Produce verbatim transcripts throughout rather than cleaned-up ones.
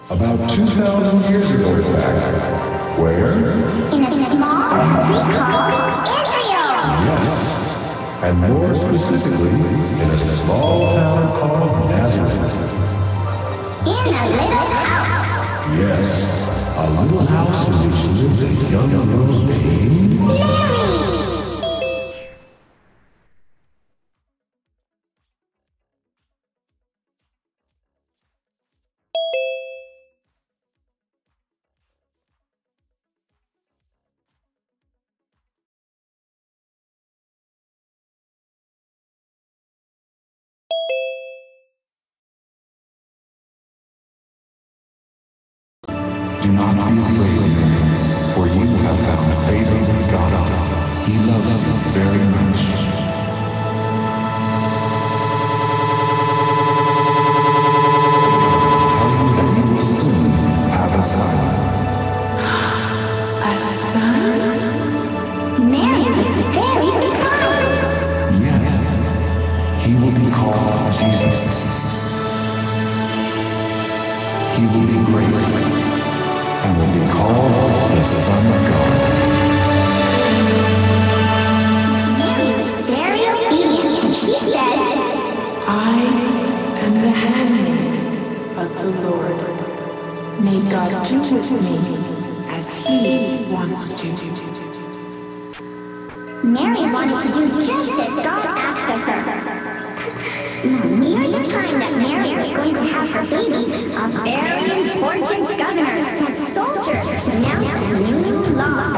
About two thousand years ago, in fact. Where? In a small country called Israel. Yes. And more specifically, in a small town called Nazareth. In a little house. Yes. A little house in which lived a young girl named Mary. Do not be afraid, Mary, for you have found favor with God. He loves you very much. Tell you that you will soon have a son. A son? Mary was very surprised. Yes, he will be called Jesus. He will be great and will be called the Son of God. Mary was very obedient, and she said, I am the handmaid of the Lord. May God do with me as He wants to. Mary wanted to do just as God asked of her. Now, near the time that Mary was going to have her baby, a very important governor sent soldiers to announce a new law.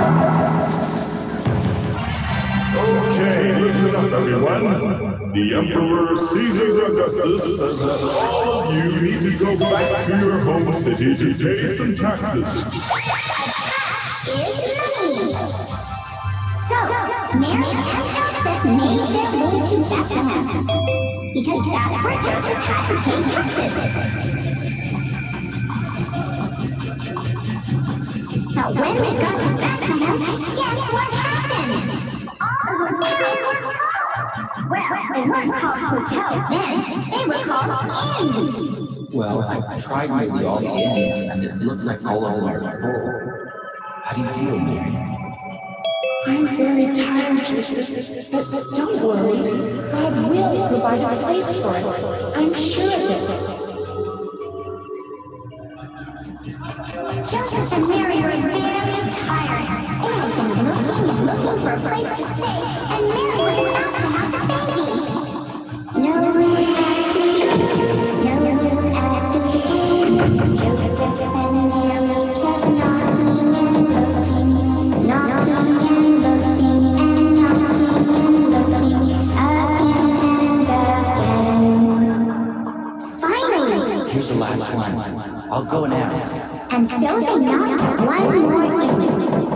Okay, listen up, everyone. The Emperor Caesar Augustus says that all of you need to go back to your home city to pay some taxes. Is money. So, Mary and Joseph made their way to Bethlehem, because that's where Joseph had to pay taxes. Now, when they got to Bethlehem, guess what happened? All the hotels were full. Well, they weren't called hotels then, they were called inns. Well, I've tried maybe all the inns, and it looks like all of them are full. How do you feel, Mary? I'm very tired, Joseph, but, but don't worry. God will provide a place for us. I'm sure of it. Joseph and Mary were very tired. They had been looking and looking for a place to stay, and Mary was about to have the baby. No one at the inn, no one at the inn. Joseph and Mary kept knocking and looking, knocking and looking and knocking and looking, again and again. Finally, Here's the last one. I'll go and ask. and so they knocked at one more inn.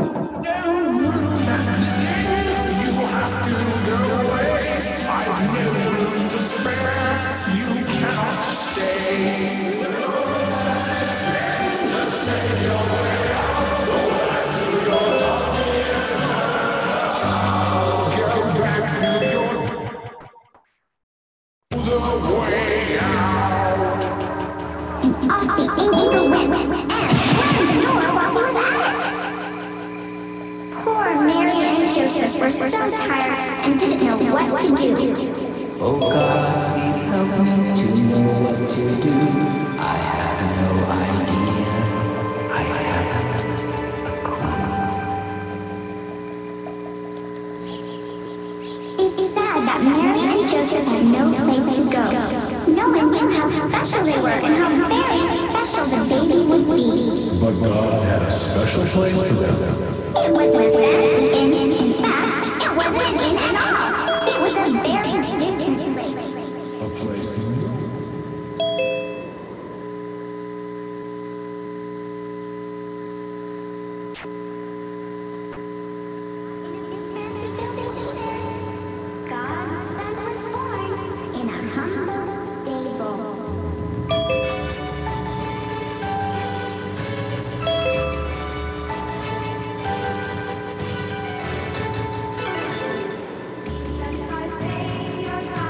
And off the innkeeper went, and slammed the door while he was at it. Poor Mary and Joseph were so tired and didn't know what to do. Oh God, please help me to know what to do. I have no idea. I have a clue. It's sad that Mary and Joseph had no place to go. No one knew how special they were and how very special the baby would be. But God had a special place for them. It wasn't a fancy inn. In fact, it wasn't an inn at all. It was a very different place. A place to live. God's son was born in a humble stable. Jesus, our Savior,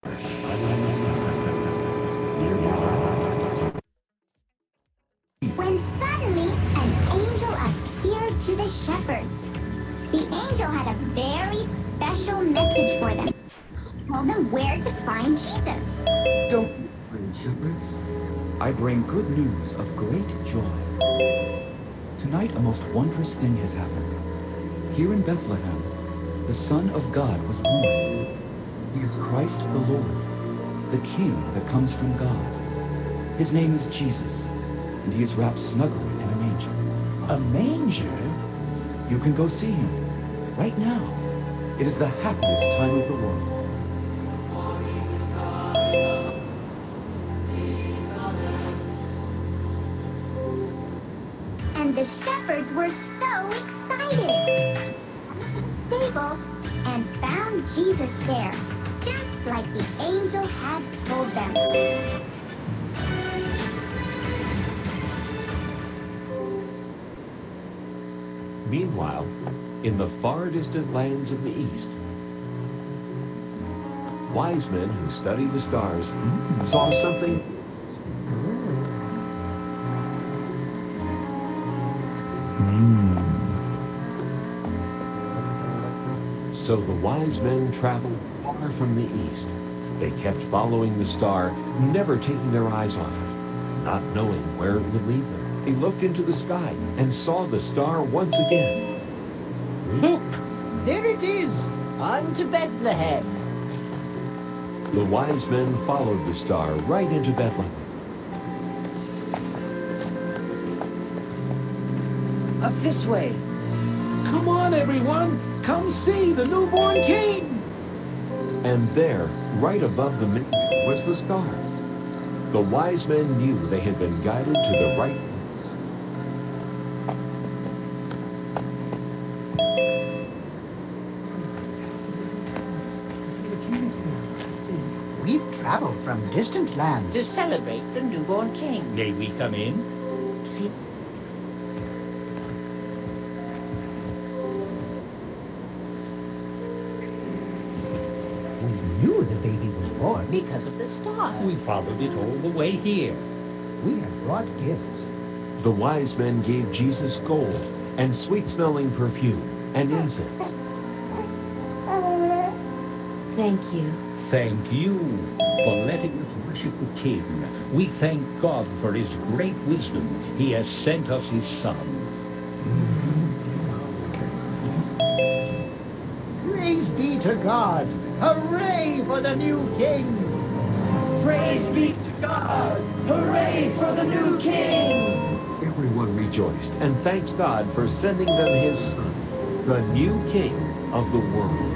When suddenly an angel appeared to the shepherds. The angel had a very special message for them. He told them where to find Jesus. Don't be afraid, shepherds. I bring good news of great joy. Tonight a most wondrous thing has happened. Here in Bethlehem, the Son of God was born. He is Christ the Lord, the King that comes from God. His name is Jesus, and he is wrapped snugly in a manger. A manger? You can go see him, right now. It is the happiest time of the world. And the shepherds were so excited. They stable and found Jesus there, just like the angel had told them. Meanwhile, in the far distant lands of the east, wise men who study the stars saw something. So the wise men traveled far from the east. They kept following the star, never taking their eyes off it, not knowing where it would lead them. They looked into the sky and saw the star once again. Look, there it is, on to Bethlehem. The wise men followed the star right into Bethlehem. Up this way. Come on, everyone! Come see the newborn king! And there, right above the manger, was the star. The wise men knew they had been guided to the right place. We've traveled from distant lands to celebrate the newborn king. May we come in? See. Knew the baby was born because of the star. We followed it all the way here. We have brought gifts. The wise men gave Jesus gold and sweet-smelling perfume and incense. Thank you. Thank you for letting us worship the King. We thank God for his great wisdom. He has sent us his Son. Praise be to God. Hooray for the new king! Praise be to God! Hooray for the new king! Everyone rejoiced and thanked God for sending them his Son, the new King of the world.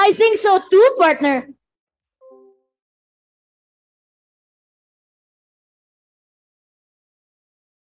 I think so too, partner.